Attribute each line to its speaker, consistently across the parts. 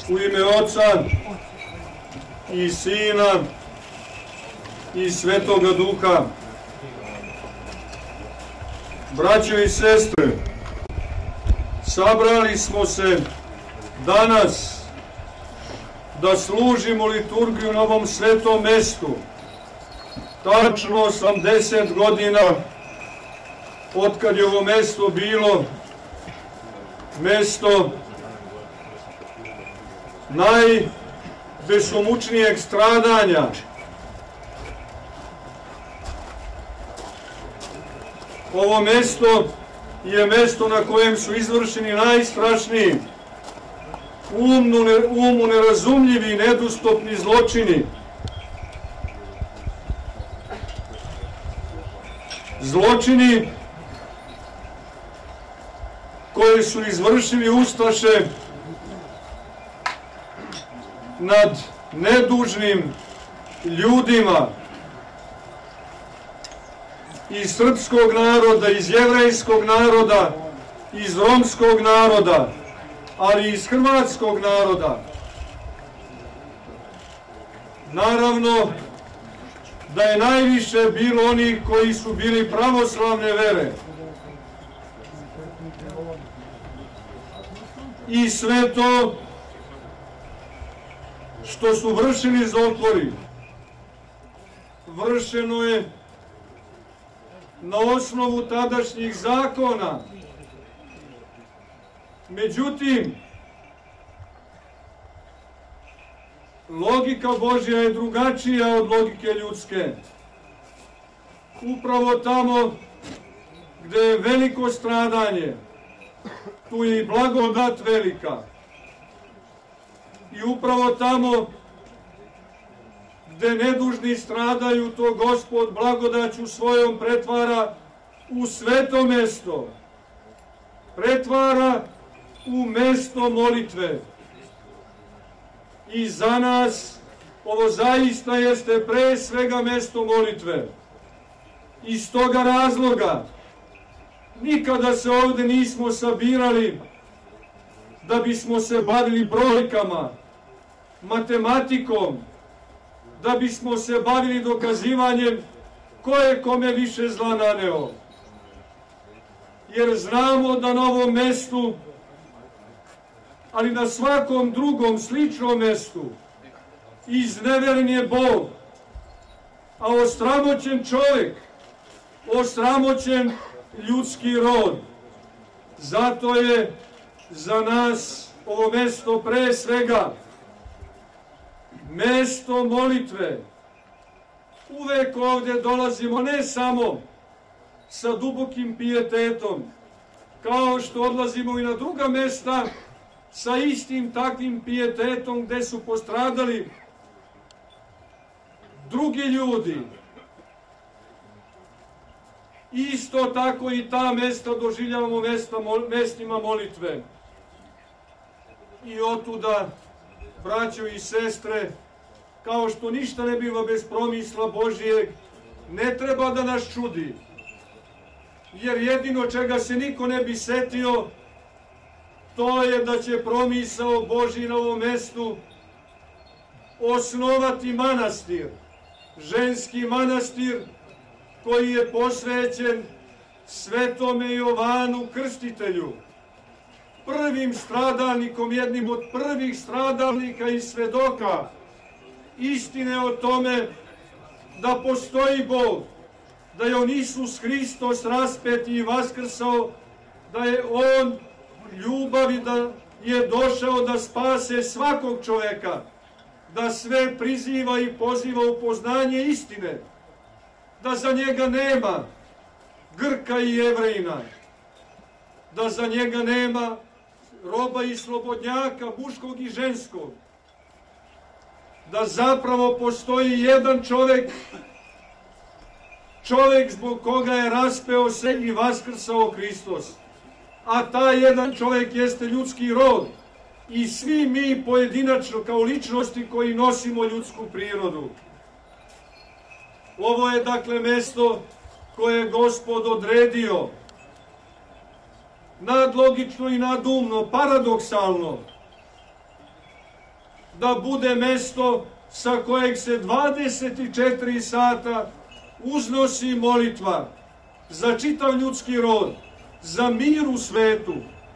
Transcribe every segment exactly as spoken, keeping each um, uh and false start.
Speaker 1: U ime Oca i Sina i Svetoga Duha. Braćo i sestre, sabrali smo se danas da služimo liturgiju na ovom svetom mestu. Tačno osamdeset godina otkad je ovo mesto bilo mesto najbesomučnijeg stradanja. Ovo mesto je mesto na kojem su izvršeni najstrašniji, umu nerazumljivi i nedostupni zločini. Zločini koje su izvršili ustaše nad nedužnim ljudima iz srpskog naroda, iz jevrejskog naroda, iz romskog naroda, ali i iz hrvatskog naroda. Naravno da je najviše bilo onih koji su bili pravoslavne vere. I sve to što su vršili zlotvori, vršeno je na osnovu tadašnjih zakona. Međutim, logika Božja je drugačija od logike ljudske. Upravo tamo gde je veliko stradanje, tu je i blagodat velika. I upravo tamo gde nedužni stradaju, to Gospod blagodaću svojom pretvara u sveto mesto. Pretvara u mesto molitve. I za nas ovo zaista jeste pre svega mesto molitve. Iz toga razloga nikada se ovde nismo sabirali da bismo se bavili brojkama, matematikom, da bismo se bavili dokazivanjem ko je kome više zla naneo. Jer znamo da na ovom mestu, ali na svakom drugom sličnom mestu, izneveren je Bog, a osramoćen čovjek, osramoćen ljudski rod. Zato je za nas ovo mesto pre svega mesto molitve. Uvek ovdje dolazimo ne samo sa dubokim pijetetom, kao što odlazimo i na druga mesta sa istim takvim pijetetom gde su postradali drugi ljudi. Isto tako i ta mesta doživljavamo mestima molitve. I otuda, braćo i sestre, kao što ništa ne biva bez promisla Božijeg, ne treba da nas čudi. Jer jedino čega se niko ne bi setio, to je da će promisao Božji na ovom mestu osnovati manastir, ženski manastir koji je posvećen Svetome Jovanu Krstitelju, prvim stradalnikom, jednim od prvih stradalnika i svedoka istine o tome da postoji Bog, da je on Isus Hristos raspeti i vaskrsao, da je on ljubav i da je došao da spase svakog čoveka, da sve priziva i poziva u poznanje istine, da za njega nema Grka i Jevrejina, da za njega nema roba i slobodnjaka, muškog i ženskog, da zapravo postoji jedan čovek, čovek zbog koga je raspeo se i vaskrsao Hristos. A taj jedan čovek jeste ljudski rod i svi mi pojedinačno kao ličnosti koji nosimo ljudsku prirodu. Ovo je dakle mesto koje je Gospod odredio nadlogično i nadumno, paradoksalno, da bude mesto sa kojeg se dvadeset četiri sata uznosi molitva za čitav ljudski rod, za mir u svetu.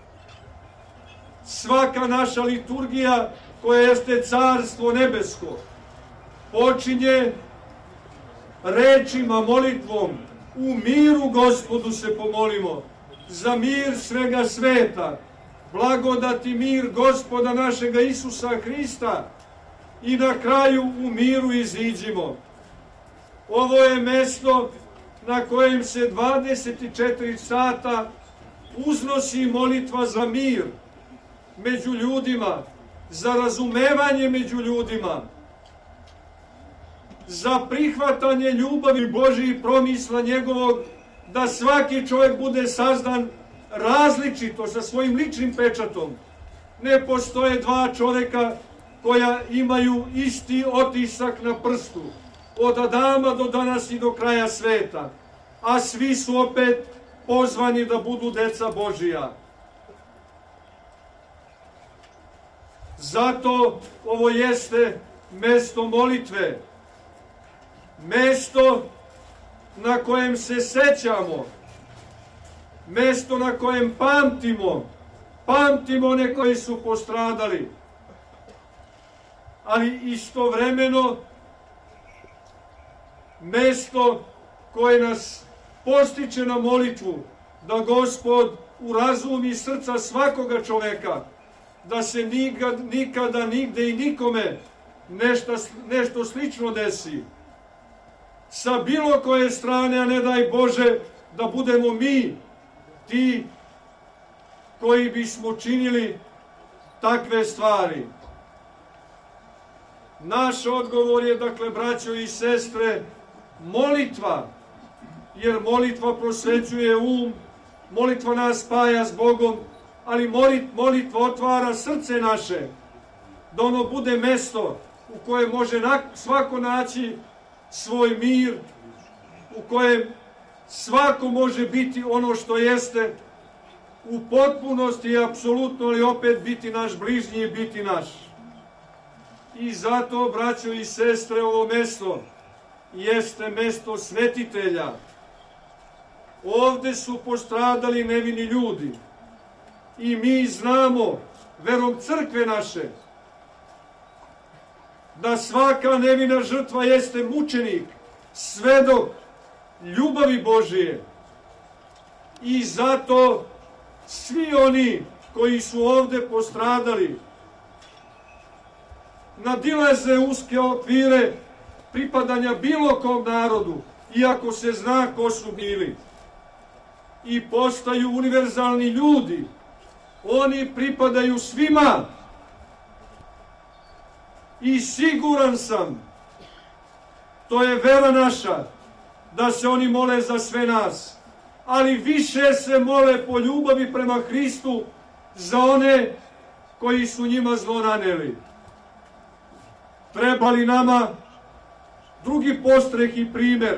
Speaker 1: Svaka naša liturgija, koja jeste Carstvo nebesko, počinje rečima, molitvom: u miru Gospodu se pomolimo, za mir svega sveta, blagodati mir Gospoda našega Isusa Hrista, i na kraju u miru iziđimo. Ovo je mesto na kojem se dvadeset četiri sata uznosi molitva za mir među ljudima, za razumevanje među ljudima, za prihvatanje ljubavi Božije i promisla njegovog, da svaki čovjek bude sazdan različito, sa svojim ličnim pečatom. Ne postoje dva čovjeka koja imaju isti otisak na prstu, od Adama do danas i do kraja sveta, a svi su opet pozvani da budu deca Božija. Zato ovo jeste mesto molitve, mesto na kojem se sećamo, mesto na kojem pamtimo, pamtimo one koji su postradali, ali istovremeno mesto koje nas postiče na molitvu, da Gospod urazumi srca svakoga čoveka, da se nikad, nikada, nigde i nikome nešto, nešto slično desi. Sa bilo koje strane, a ne daj Bože da budemo mi ti koji bismo činili takve stvari. Naš odgovor je, dakle, braćo i sestre, molitva, jer molitva prosvećuje um, molitva nas spaja s Bogom, ali molitva otvara srce naše, da ono bude mesto u kojem može svako naći svoj mir, u kojem svako može biti ono što jeste, u potpunosti i apsolutno, ali opet biti naš bližnji i biti naš. I zato, braćo i sestre, ovo mesto jeste mesto svetitelja. Ovde su postradali nevini ljudi i mi znamo, verom crkve naše, da svaka nevina žrtva jeste mučenik, svedok ljubavi Božije. I zato svi oni koji su ovde postradali nadilaze uske okvire pripadanja bilo kom narodu, iako se zna ko su bili, i postaju univerzalni ljudi. Oni pripadaju svima i siguran sam, to je vera naša, da se oni mole za sve nas, ali više se mole po ljubavi prema Hristu za one koji su njima zlo naneli. Treba li nama drugi postreh i primer?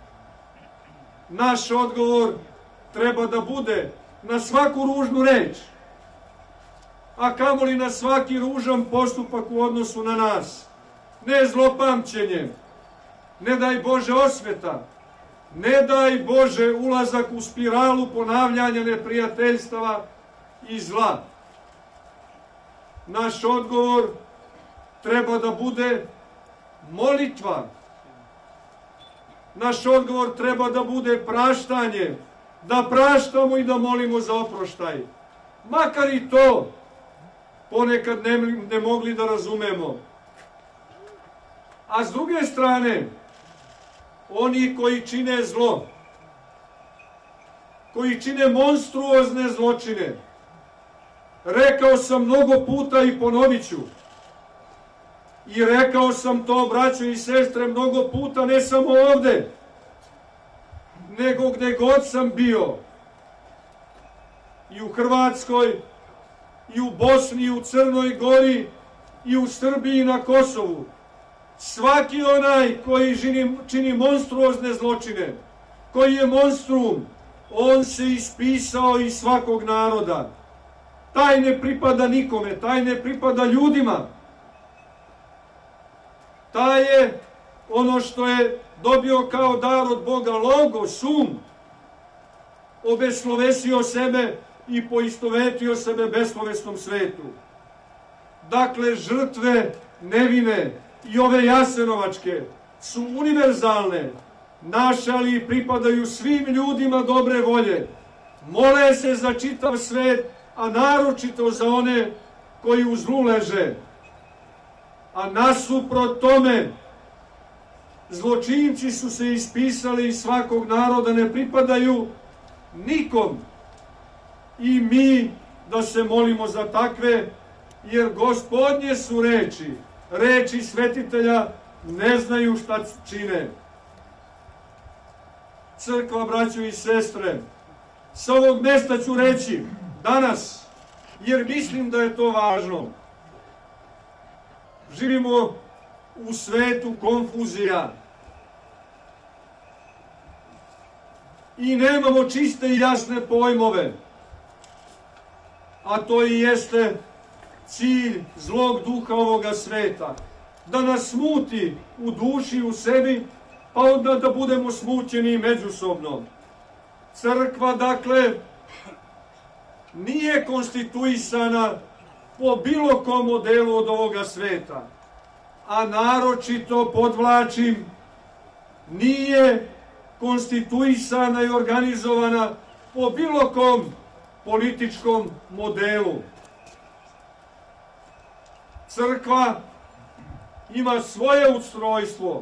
Speaker 1: Naš odgovor treba da bude na svaku ružnu reč, a kamoli na svaki ružan postupak u odnosu na nas. Ne zlopamćenje, ne daj Bože osveta, ne daj Bože ulazak u spiralu ponavljanja neprijateljstava i zla. Naš odgovor treba da bude molitva. Naš odgovor treba da bude praštanje, da praštamo i da molimo za oproštaj. Makar i to ponekad ne, ne mogli da razumemo. A s druge strane, oni koji čine zlo, koji čine monstruozne zločine, rekao sam mnogo puta i ponovit ću, i rekao sam to, braćo i sestre, mnogo puta, ne samo ovde, nego gde god sam bio, i u Hrvatskoj, i u Bosni, i u Crnoj Gori, i u Srbiji, i na Kosovu. Svaki onaj koji čini, čini monstruozne zločine, koji je monstrum, on se ispisao iz svakog naroda. Taj ne pripada nikome, taj ne pripada ljudima. taj je ono što je dobio kao dar od Boga, logos, um, obeslovesio sebe i poistovetio sebe beslovesnom svetu. Dakle, žrtve nevine i ove jasenovačke su univerzalne, naše, ali pripadaju svim ljudima dobre volje. Mole se za čitav svet, a naročito za one koji u zlu leže. A nasuprot tome, zločinci su se ispisali iz svakog naroda, ne pripadaju nikom. I mi da se molimo za takve, jer Gospodnje su reči, reči svetitelja ne znaju šta čine. Crkva, braćo i sestre, sa ovog mesta ću reći danas, jer mislim da je to važno. Živimo u svetu konfuzija i nemamo čiste i jasne pojmove, a to i jeste cilj zlog duha ovoga sveta, da nas smuti u duši, u sebi, pa onda da budemo smućeni međusobno. Crkva, dakle, nije konstituisana po bilo kom modelu od ovoga sveta, a naročito, podvlačim, nije konstituisana i organizovana po bilo kom političkom modelu. Crkva ima svoje ustrojstvo.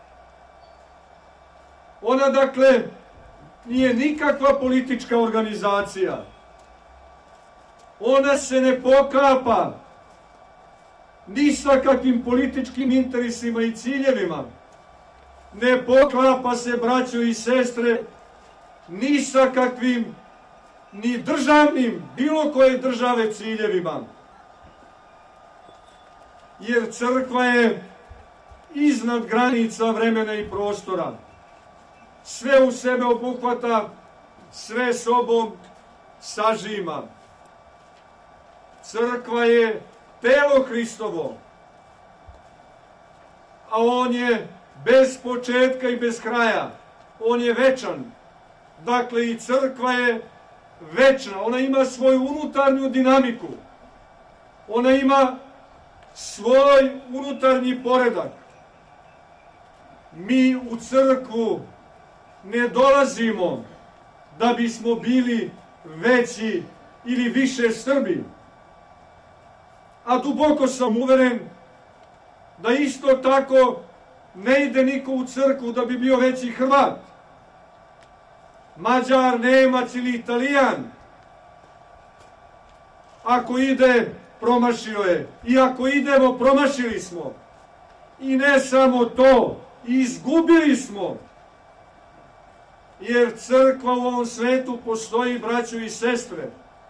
Speaker 1: Ona, dakle, nije nikakva politička organizacija. Ona se ne pokapa ni sa kakvim političkim interesima i ciljevima. Ne poklapa se, braćo i sestre, ni sa kakvim, ni državnim, bilo koje države ciljevima. Jer crkva je iznad granica vremena i prostora. Sve u sebe obuhvata, sve sobom sažima. Crkva je telo Hristovo, a on je bez početka i bez kraja. On je večan. Dakle, i crkva je večna. Ona ima svoju unutarnju dinamiku. Ona ima svoj unutarnji poredak. Mi u crkvu ne dolazimo da bismo bili veći ili više Srbi. A duboko sam uveren da isto tako ne ide niko u crkvu da bi bio veći Hrvat, Mađar, Nemac ili Italijan. Ako ide, promašio je. I ako idemo, promašili smo. I ne samo to, izgubili smo. Jer crkva u ovom svetu postoji, braćo i sestre,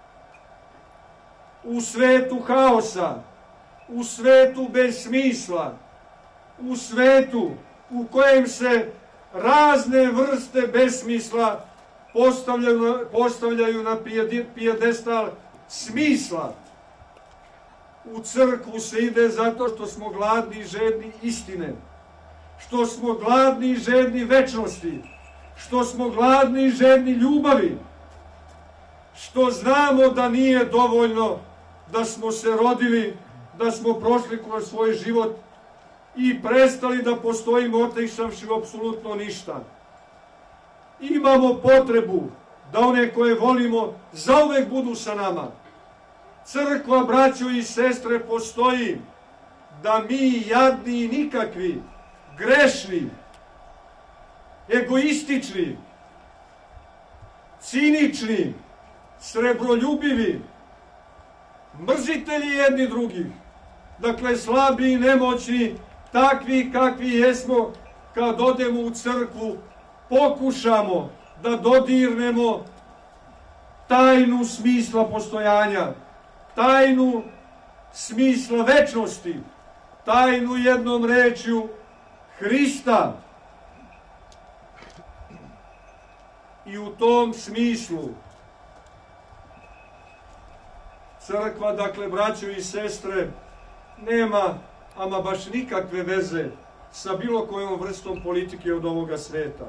Speaker 1: u svetu haosa, u svetu bez smisla, u svetu u kojem se razne vrste besmisla postavljaju, postavljaju na pijedestal smisla. U crkvu se ide zato što smo gladni i žedni istine, što smo gladni i žedni večnosti, što smo gladni i žedni ljubavi, što znamo da nije dovoljno da smo se rodili, da smo prošli kroz svoj život i prestali da postojimo otišavši apsolutno ništa. Imamo potrebu da one koje volimo zauvek budu sa nama. Crkva, braćo i sestre, postoji da mi, jadni i nikakvi, grešni, egoistični, cinični, srebroljubivi, mrzitelji jedni drugih, dakle slabi i nemoćni, takvi kakvi jesmo, kad odemo u crkvu, pokušamo da dodirnemo tajnu smisla postojanja, tajnu smisla večnosti, tajnu jednom rečju Hrista. I u tom smislu crkva, dakle, braćo i sestre, nema ama baš nikakve veze sa bilo kojom vrstom politike od ovoga sveta.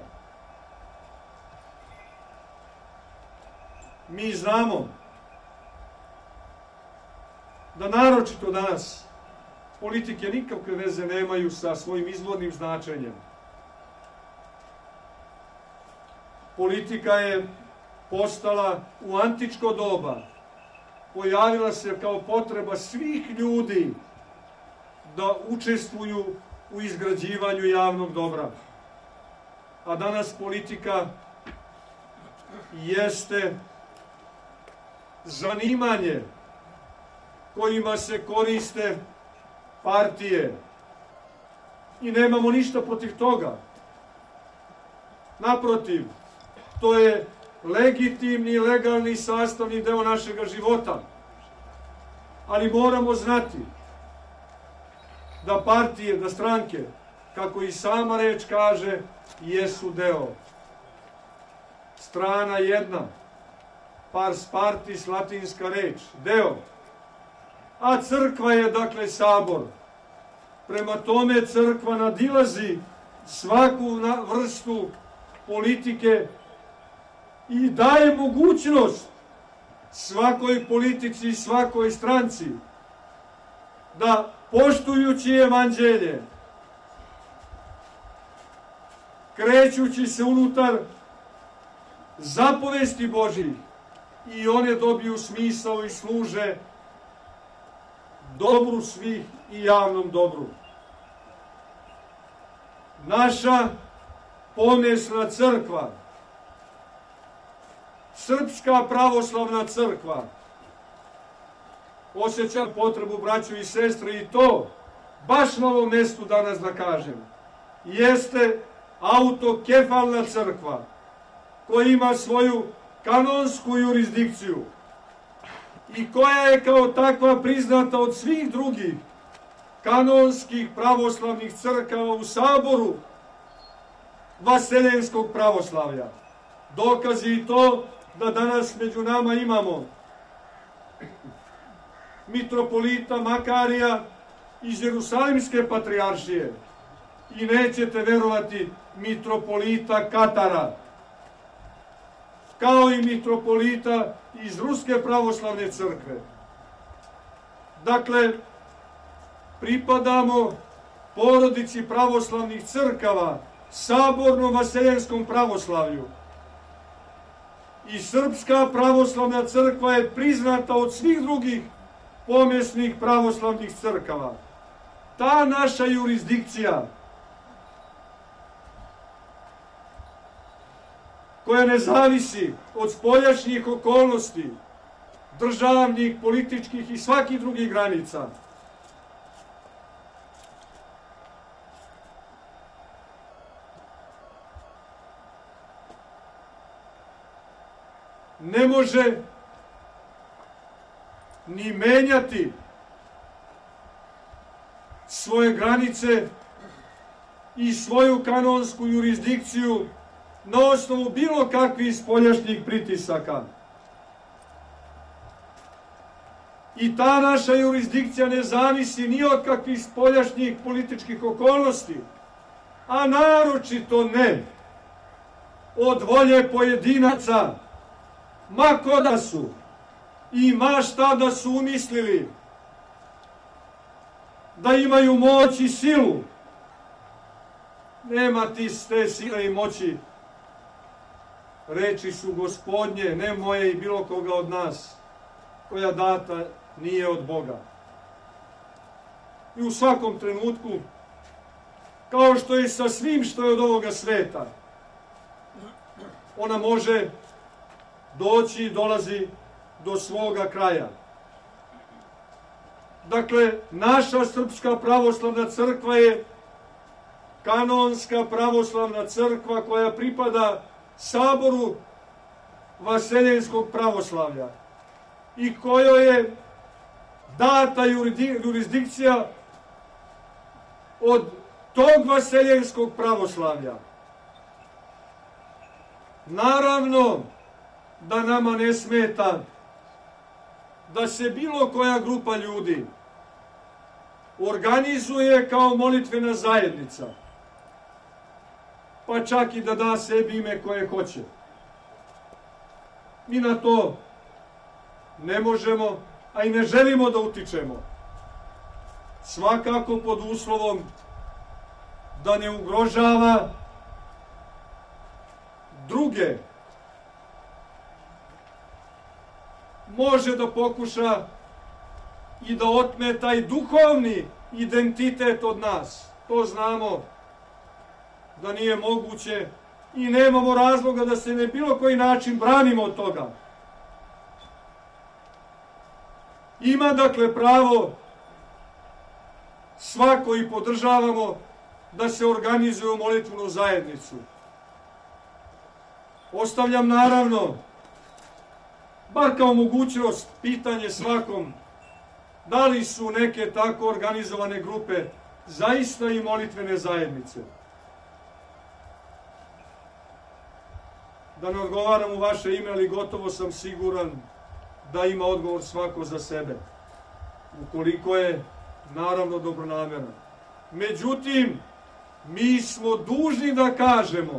Speaker 1: Mi znamo da naročito danas politike nikakve veze nemaju sa svojim izvornim značenjem. Politika je postala u antičko doba, pojavila se kao potreba svih ljudi da učestvuju u izgrađivanju javnog dobra. A danas politika jeste zanimanje kojima se koriste partije. I nemamo ništa protiv toga. Naprotiv, to je legitimni i legalni sastavni deo našega života. Ali moramo znati da partije, da stranke, kako i sama reč kaže, jesu deo. Strana jedna, pars partis, latinska reč, deo. A crkva je, dakle, sabor. Prema tome crkva nadilazi svaku vrstu politike i daje mogućnost svakoj politici, svakoj stranci da, poštujući evanđelje, krećući se unutar zapovesti Božjih, i one dobiju smisao i služe dobru svih i javnom dobru. Naša pomesna crkva, Srpska pravoslavna crkva, osjećam potrebu, braćo i sestre, i to baš na ovom mjestu danas da kažem, jeste autokefalna crkva koja ima svoju kanonsku jurisdikciju i koja je kao takva priznata od svih drugih kanonskih pravoslavnih crkava u saboru vaseljenskog pravoslavlja. Dokaz je i to da danas među nama imamo mitropolita Makarija iz Jerusalimske patrijaršije i nećete verovati mitropolita Katara, kao i mitropolita iz Ruske pravoslavne crkve. Dakle, pripadamo porodici pravoslavnih crkava, sabornom vaseljenskom pravoslavlju. I Srpska pravoslavna crkva je priznata od svih drugih pomjesnih pravoslavnih crkava. Ta naša jurisdikcija, koja ne zavisi od spoljašnjih okolnosti, državnih, političkih i svakih drugih granica, ne može ni menjati svoje granice i svoju kanonsku jurisdikciju na osnovu bilo kakvih spoljašnjih pritisaka. I ta naša jurisdikcija ne zavisi ni od kakvih spoljašnjih političkih okolnosti, a naročito ne od volje pojedinaca, ma ko da su i ma šta da su umislili, da imaju moć i silu. Nema ti te sile i moći. Reči su Gospodnje, ne moje i bilo koga od nas, koja data nije od Boga. I u svakom trenutku, kao što je sa svim što je od ovoga sveta, ona može doći i dolazi do svoga kraja. Dakle, naša Srpska pravoslavna crkva je kanonska pravoslavna crkva koja pripada saboru vaseljenskog pravoslavlja i kojoj je data jurisdikcija od tog vaseljenskog pravoslavlja. Naravno da nama ne smeta da se bilo koja grupa ljudi organizuje kao molitvena zajednica pa čak i da da sebi ime koje hoće. Mi na to ne možemo, a i ne želimo da utičemo. Svakako pod uslovom da ne ugrožava druge. Može da pokuša i da otme taj duhovni identitet od nas. To znamo da nije moguće i nemamo razloga da se na bilo koji način branimo od toga. Ima dakle pravo svako i podržavamo da se organizuje u molitvenu zajednicu. Ostavljam naravno, bar kao mogućnost, pitanje svakom, da li su neke tako organizovane grupe zaista i molitvene zajednice. Da ne odgovaram u vaše ime, ali gotovo sam siguran da ima odgovor svako za sebe, ukoliko je naravno dobronameran. Međutim, mi smo dužni da kažemo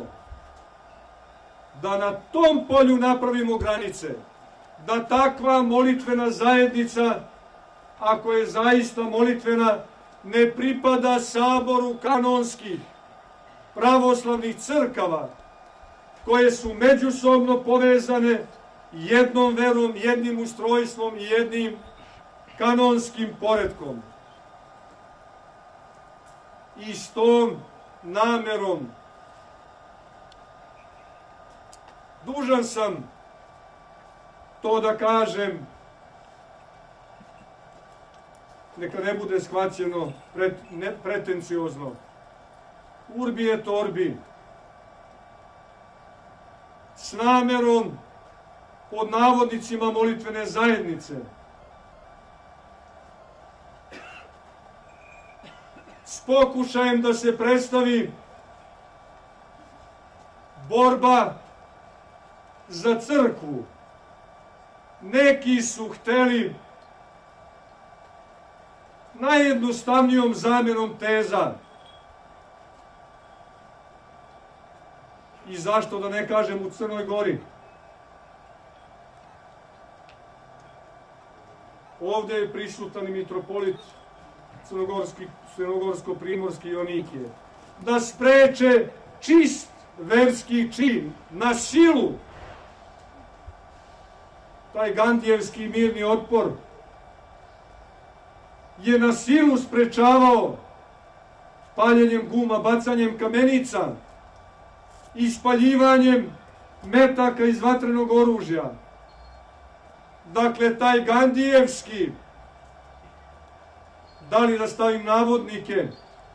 Speaker 1: da na tom polju napravimo granice, da takva molitvena zajednica, ako je zaista molitvena, ne pripada saboru kanonskih pravoslavnih crkava, koje su međusobno povezane jednom verom, jednim ustrojstvom i jednim kanonskim poretkom. I s tom namerom dužan sam to da kažem, neka ne bude shvaćeno pret, ne, pretenciozno. Urbi et orbi. S namerom, pod navodnicima molitvene zajednice, s pokušajem da se predstavi borba za crkvu. Neki su hteli najjednostavnijom zamjenom teza, i zašto da ne kažem u Crnoj Gori. Ovdje je prisutan i mitropolit crnogorsko-primorski Jonikije. Da spreče čist verski čin na silu. Taj Gandijevski mirni otpor je na silu sprečavao paljenjem guma, bacanjem kamenica, ispaljivanjem metaka iz vatrenog oružja. Dakle, taj Gandijevski, da li da stavim navodnike,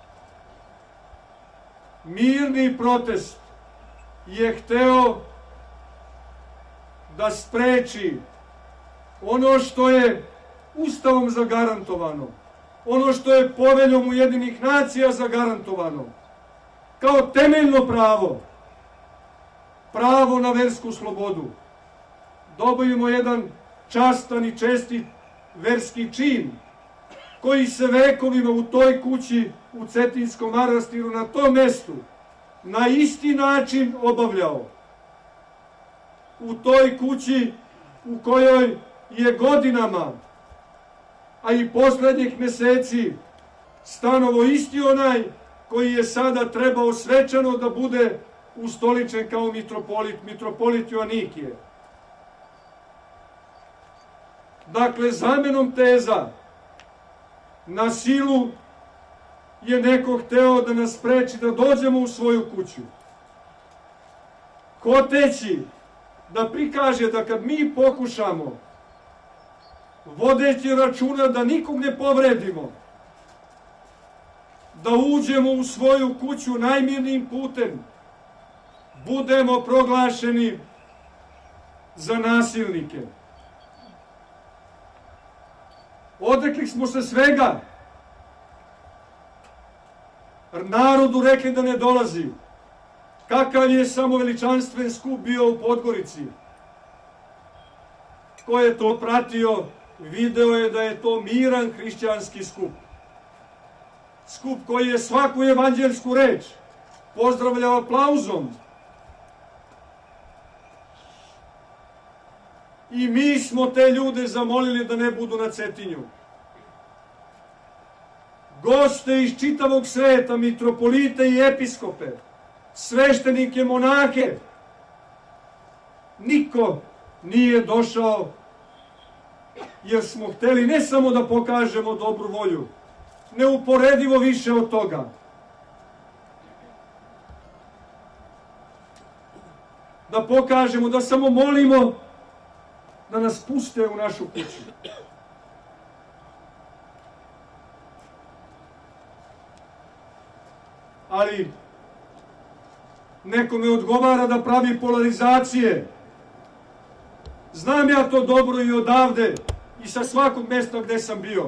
Speaker 1: mirni protest je hteo da spreči ono što je Ustavom zagarantovano, ono što je Poveljom Ujedinjenih nacija zagarantovano, kao temeljno pravo, pravo na versku slobodu. Dobijemo jedan častan i čestit verski čin, koji se vekovima u toj kući, u Cetinskom manastiru, na tom mestu, na isti način obavljao. U toj kući u kojoj je godinama, a i poslednjih meseci, stanovo isti onaj koji je sada trebao svečano da bude ustoličen kao mitropolit, mitropolit Joanikije. Dakle, zamenom teza, na silu je neko hteo da nas spreči da dođemo u svoju kuću. Hoteći da prikaže da kad mi pokušamo, vodeći računa da nikog ne povredimo, da uđemo u svoju kuću najmirnijim putem, budemo proglašeni za nasilnike. Odrekli smo se svega. Narodu rekli da ne dolazi. Kakav je samo veličanstven skup bio u Podgorici. Ko je to pratio, video je da je to miran hrišćanski skup. Skup koji je svaku evanđelsku reč pozdravlja aplauzom. I mi smo te ljude zamolili da ne budu na Cetinju. Goste iz čitavog sveta, mitropolite i episkope, sveštenike, monahe, niko nije došao, jer smo hteli ne samo da pokažemo dobru volju, neuporedivo više od toga. Da pokažemo, da samo molimo da nas puste u našu kuću. Ali nekome odgovara da pravi polarizacije. Znam ja to dobro i odavde i sa svakog mesta gde sam bio.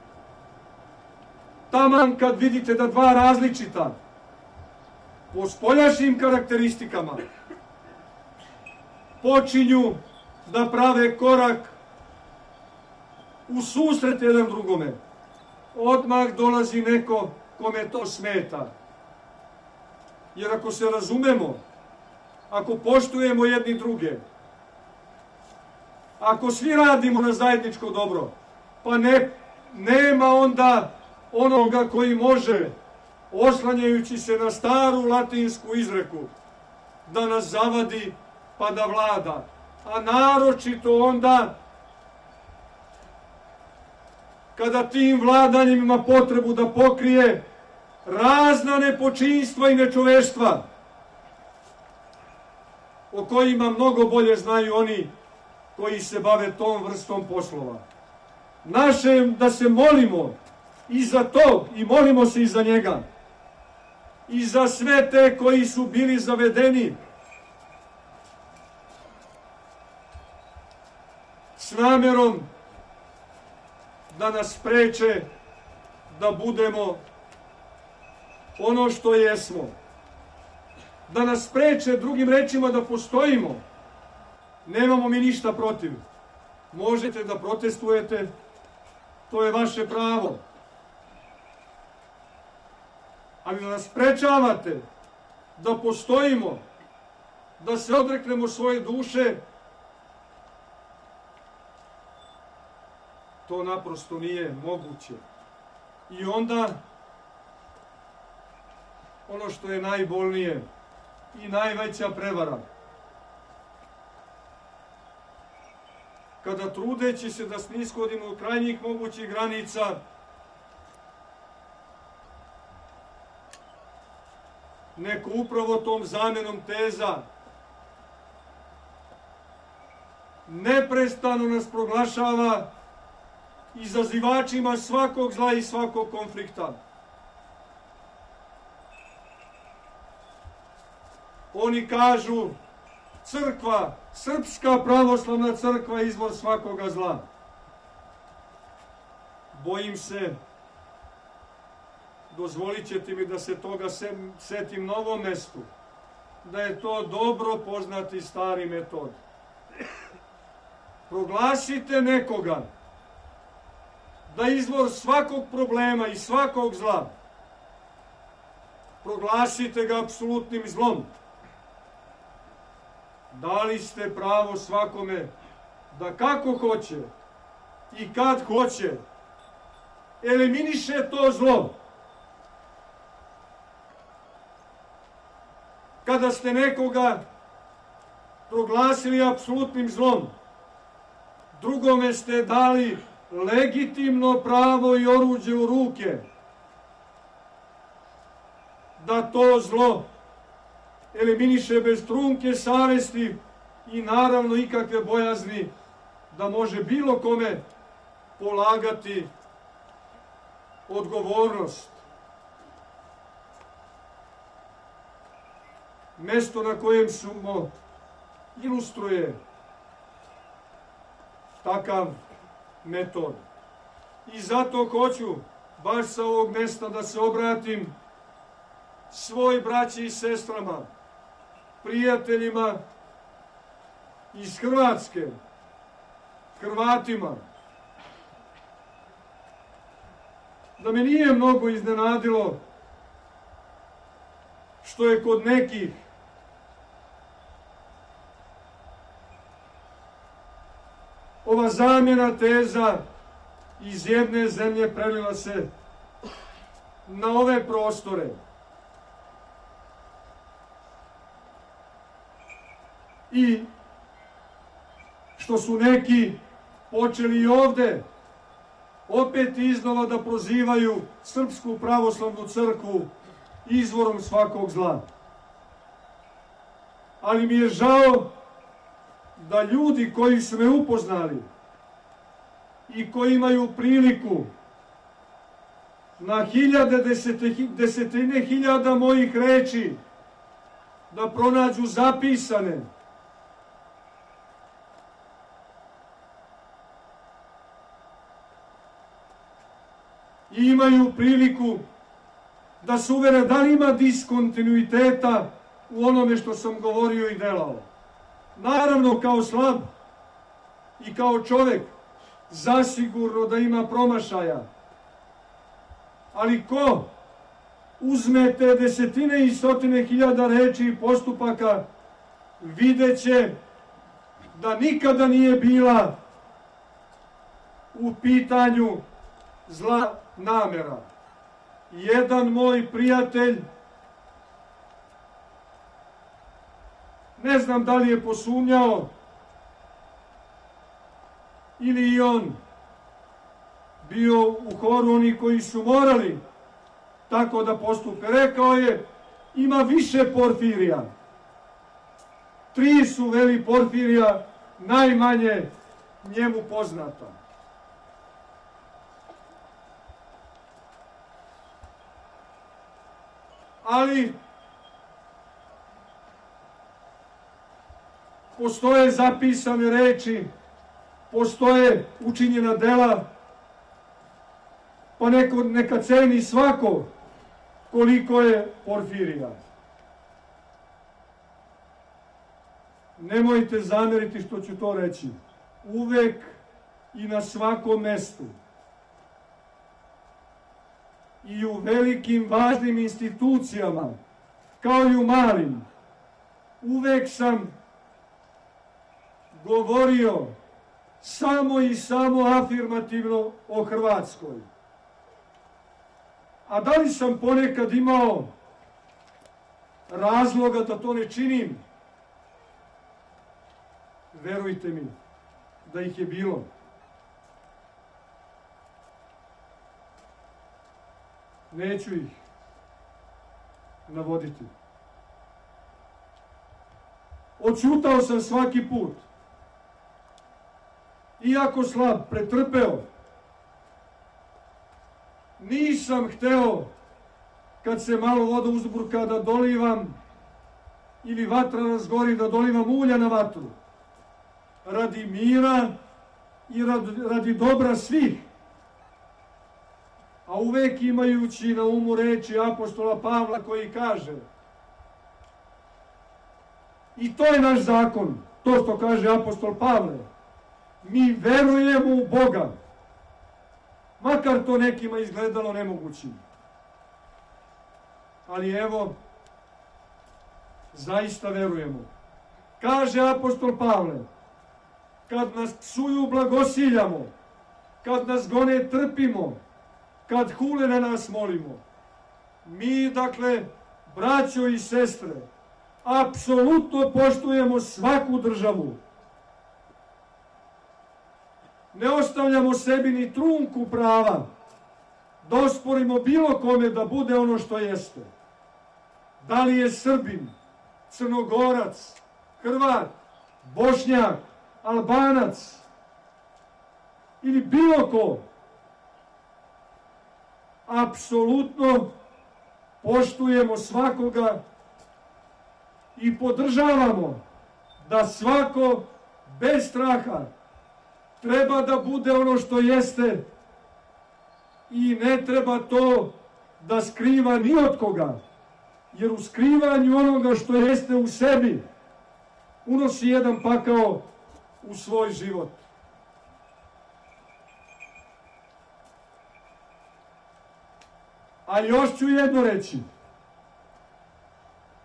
Speaker 1: Taman kad vidite da dva različita po spoljašnjim karakteristikama počinju da prave korak u susret jedan drugome, odmah dolazi neko kome to smeta. Jer ako se razumemo, ako poštujemo jedni druge, ako svi radimo na zajedničko dobro, pa ne, nema onda onoga koji može, oslanjajući se na staru latinsku izreku, da nas zavadi pa da vlada. A naročito onda kada tim vladanjem ima potrebu da pokrije razna nepočinstva i nečoveštva o kojima mnogo bolje znaju oni koji se bave tom vrstom poslova. Naše je da se molimo i za to, i molimo se i za njega, i za sve te koji su bili zavedeni s namerom da nas spreče da budemo ono što jesmo. Da nas spreče, drugim rečima, da postojimo. Nemamo mi ništa protiv. Možete da protestujete, to je vaše pravo. Ali da nas sprečavate da postojimo, da se odreknemo svoje duše, to naprosto nije moguće. I onda, ono što je najbolnije i najveća prevara, kada trudeći se da snishodimo do krajnjih mogućih granica, neko upravo tom zamenom teza neprestano nas proglašava izazivačima svakog zla i svakog konflikta. Oni kažu, crkva, srpska pravoslavna crkva je izvor svakoga zla. Bojim se, dozvolit ćete mi da se toga setim na ovom mestu, da je to dobro poznati stari metod. Proglasite nekoga da izvor svakog problema i svakog zla, proglasite ga apsolutnim zlom. Dali ste pravo svakome da kako hoće i kad hoće eliminiše to zlo. Kada ste nekoga proglasili apsolutnim zlom, drugome ste dali legitimno pravo i oruđe u ruke da to zlo eliminiše bez trunke savesti i naravno ikakve bojazni da može bilo kome polagati odgovornost. Mesto na kojem smo ilustruje takav metod. I zato hoću baš sa ovog mesta da se obratim svoj braći i sestrama, prijateljima iz Hrvatske, Hrvatima, da me nije mnogo iznenadilo što je kod nekih ova zamjena teza iz jedne zemlje prelila se na ove prostore. I što su neki počeli i ovde opet iznova da prozivaju Srpsku pravoslavnu crkvu izvorom svakog zla. Ali mi je žao da ljudi koji su me upoznali i koji imaju priliku na hiljade, desetine hiljada mojih reči da pronađu zapisane, i imaju priliku da se uvere da li ima diskontinuiteta u onome što sam govorio i delao. Naravno, kao slab i kao čovek, zasigurno da ima promašaja. Ali ko uzme te desetine i stotine hiljada reči i postupaka, videće da nikada nije bila u pitanju zla namera. Jedan moj prijatelj, ne znam da li je posumnjao ili i on bio u horu onih koji su morali tako da postupe. Rekao je, ima više Porfirija. Tri su, veli, Porfirija najmanje njemu poznata. Ali postoje zapisane reči, postoje učinjena dela, pa neko, neka ceni svako koliko je Porfirija. Nemojte zameriti što ću to reći. Uvek i na svakom mestu i u velikim važnim institucijama, kao i u malim, uvek sam govorio samo i samo afirmativno o Hrvatskoj. A da li sam ponekad imao razloga da to ne činim? Verujte mi da ih je bilo. Neću ih navoditi. Odćutao sam svaki put. Iako slab, pretrpeo. Nisam hteo, kad se malo voda uzburka, da dolivam, ili vatra razgori, da dolivam ulja na vatru. Radi mira i radi dobra svih. A uvek imajući na umu reči apostola Pavla koji kaže, i to je naš zakon, to što kaže apostol Pavle, mi verujemo u Boga, makar to nekima izgledalo nemogućim. Ali evo, zaista verujemo. Kaže apostol Pavle, kad nas psuju blagosiljamo, kad nas gone trpimo, kad hule na nas molimo. Mi, dakle, braćo i sestre, apsolutno poštujemo svaku državu. Ne ostavljamo sebi ni trunku prava da osporimo bilo kome da bude ono što jeste. Da li je Srbin, Crnogorac, Hrvat, Bošnjak, Albanac ili bilo ko, apsolutno poštujemo svakoga i podržavamo da svako bez straha treba da bude ono što jeste i ne treba to da skriva ni od koga, jer u skrivanju onoga što jeste u sebi unosi jedan pakao u svoj život. A još ću jedno reći.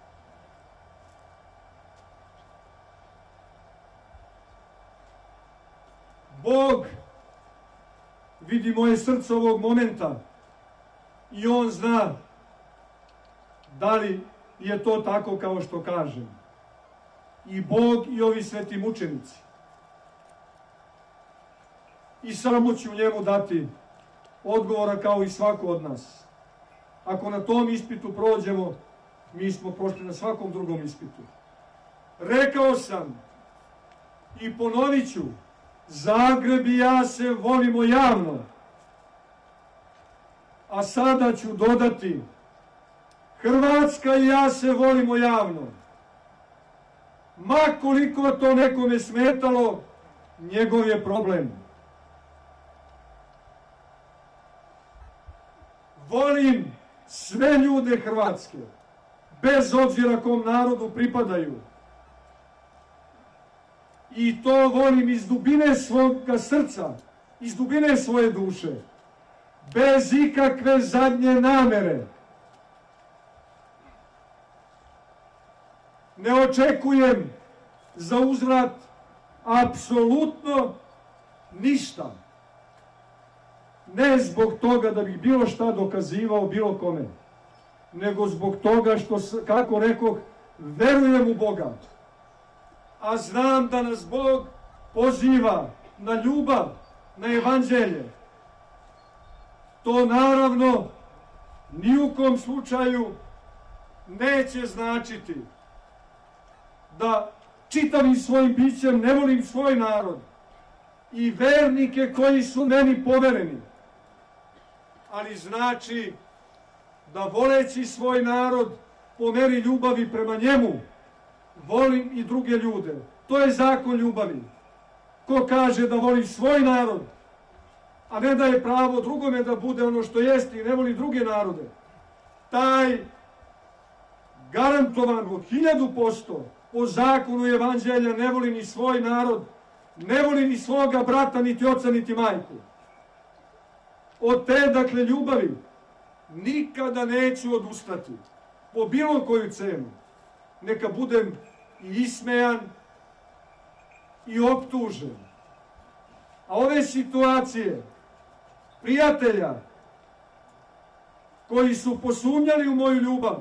Speaker 1: vidi moje srce ovog momenta i on zna da li je to tako kao što kažem. I Bog i ovi sveti mučenici. I samo ću njemu dati odgovora kao i svako od nas. Ako na tom ispitu prođemo, mi smo prošli na svakom drugom ispitu. Rekao sam i ponovit ću, Zagreb i ja se volimo javno. A sada ću dodati, Hrvatska i ja se volimo javno. Ma koliko to nekome smetalo, njegov je problem. Volim sve ljude Hrvatske, bez obzira kom narodu pripadaju. I to volim iz dubine svoga srca, iz dubine svoje duše, bez ikakve zadnje namere. Ne očekujem za uzvrat apsolutno ništa. Ne zbog toga da bih bilo šta dokazivao bilo kome, nego zbog toga što, kako rekoh, verujem u Boga. A znam da nas Bog poziva na ljubav, na evanđelje. To naravno ni u kom slučaju neće značiti da čitavim svojim bićem ne volim svoj narod i vernike koji su meni povereni. Ali znači da voleći svoj narod po meri ljubavi prema njemu, volim i druge ljude. To je zakon ljubavi. Ko kaže da voli svoj narod, a ne daje pravo drugome da bude ono što jeste i ne voli druge narode, taj garantovan od hiljadu posto po zakonu evanđelja ne voli ni svoj narod, ne voli ni svoga brata, niti oca, niti majku. Od te, dakle, ljubavi nikada neću odustati, po bilo koju cenu. Neka budem i ismejan i optužen. A ove situacije prijatelja koji su posumnjali u moju ljubav,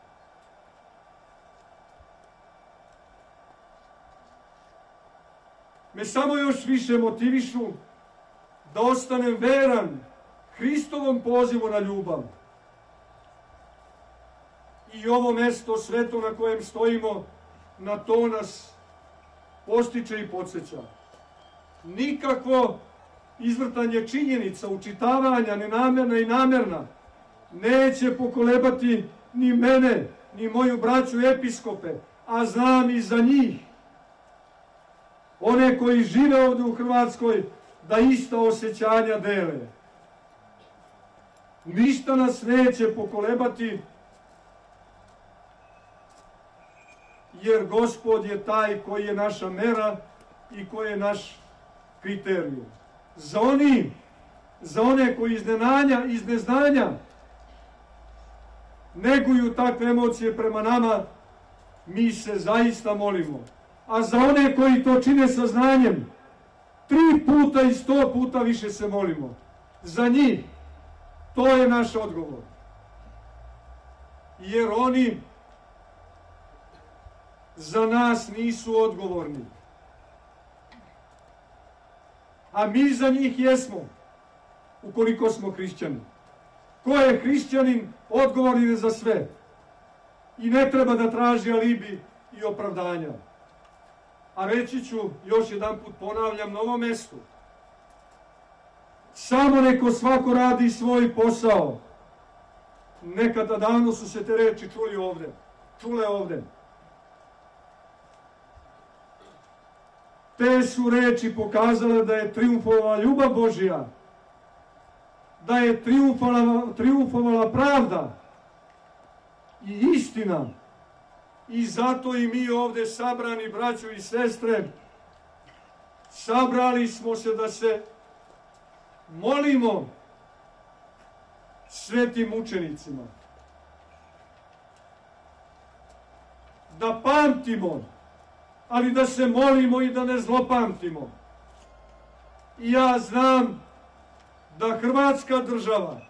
Speaker 1: me samo još više motivišu da ostanem veran Hristovom pozivu na ljubav. I ovo mesto sveto na kojem stojimo, na to nas postiče i podsjeća. Nikakvo izvrtanje činjenica, učitavanja, nenamerna i namerna, neće pokolebati ni mene, ni moju braću episkope, a znam i za njih, one koji žive ovdje u Hrvatskoj, da ista osjećanja dele. Ništa nas neće pokolebati, jer Gospod je taj koji je naša mera i koji je naš kriterijum. Za oni, za one koji iz neznanja, iz neznanja neguju takve emocije prema nama, mi se zaista molimo. A za one koji to čine sa znanjem, tri puta i sto puta više se molimo. Za njih, to je naš odgovor. Jer oni za nas nisu odgovorni. A mi za njih jesmo, ukoliko smo hrišćani. Ko je hrišćanin, odgovoran je za sve. I ne treba da traži alibi i opravdanja. A reći ću, još jedan put ponavljam na ovom mestu, samo neko svako radi svoj posao. Nekada davno su se te reči čuli ovde, čule ovde. Te su reči pokazale da je triumfovala ljubav Božja, da je triumfovala, triumfovala pravda i istina. I zato i mi ovde sabrani, braćo i sestre, sabrali smo se da se molimo svetim mučenicima. Da pamtimo, ali da se molimo i da ne zlopamtimo. I ja znam da Hrvatska država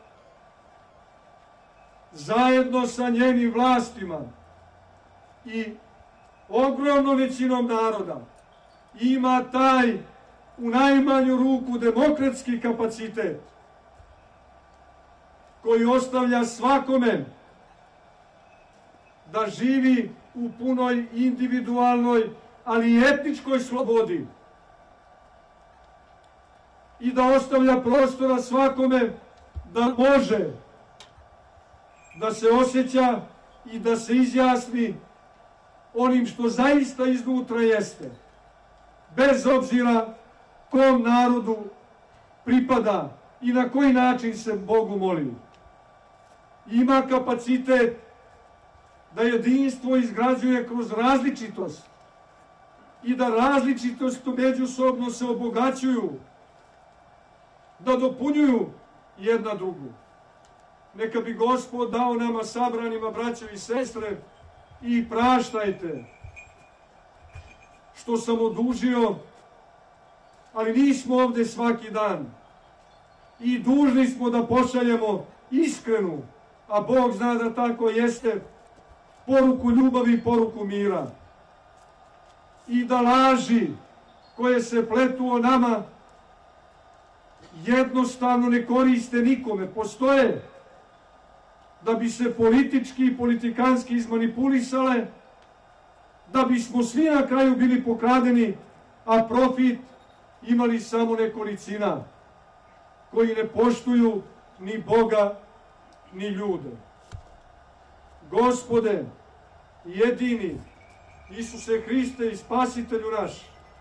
Speaker 1: zajedno sa njenim vlastima i ogromnom većinom naroda ima taj u najmanju ruku demokratski kapacitet koji ostavlja svakome da živi u punoj individualnoj, ali i etničkoj slobodi i da ostavlja prostora svakome da može da se osjeća i da se izjasni onim što zaista iznutra jeste, bez obzira kom narodu pripada i na koji način se Bogu moli. Ima kapacitet da jedinstvo izgrađuje kroz različitost i da različitost međusobno se obogaćuju, da dopunjuju jedna drugu. Neka bi Gospod dao nama sabranima, braćo i sestre, i praštajte što sam odužio, ali nismo ovde svaki dan i dužni smo da pošaljemo iskrenu, a Bog zna da tako jeste, poruku ljubavi i poruku mira. I da laži koje se pletu o nama jednostavno ne koriste nikome. Postoje da bi se politički i politikanski izmanipulisale, da bismo svi na kraju bili pokradeni, a profit imali samo nekolicina koji ne poštuju ni Boga ni ljude. Gospode, jedini Isuse Hriste i Spasitelju naš,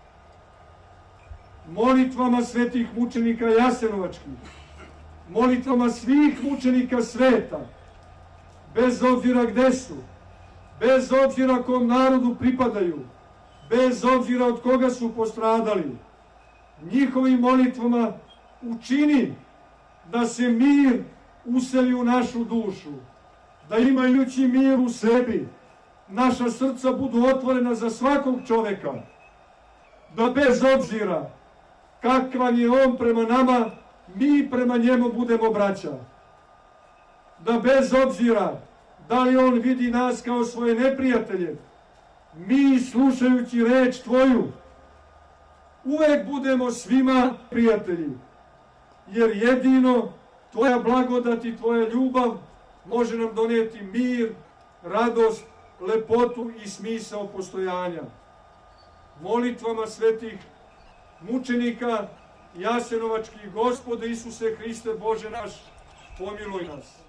Speaker 1: molitvama svetih mučenika jasenovačkih, molitvama svih mučenika sveta, bez obzira gde su, bez obzira kom narodu pripadaju, bez obzira od koga su postradali, njihovim molitvama učini da se mir useli u našu dušu, da imajući mir u sebi, naša srca budu otvorena za svakog čoveka, da bez obzira kakav je on prema nama, mi prema njemu budemo braća. Da bez obzira da li on vidi nas kao svoje neprijatelje, mi slušajući reč Tvoju, uvek budemo svima prijatelji, jer jedino Tvoja blagodat i Tvoja ljubav može nam donijeti mir, radost, lepotu i smisao postojanja. Molitvama svetih mučenika jasenovačkih, Gospode Isuse Hriste, Bože naš, pomiluj nas.